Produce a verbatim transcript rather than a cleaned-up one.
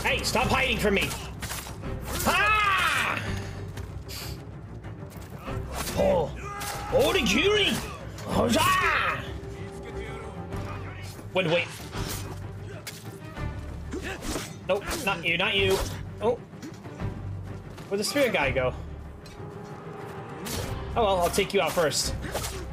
Hey, stop hiding from me! Ah! Oh, oNIGIRi! Huzzah! Wait, wait. Nope, not you, not you. Oh. Where'd the spirit guy go? Oh well, I'll take you out first.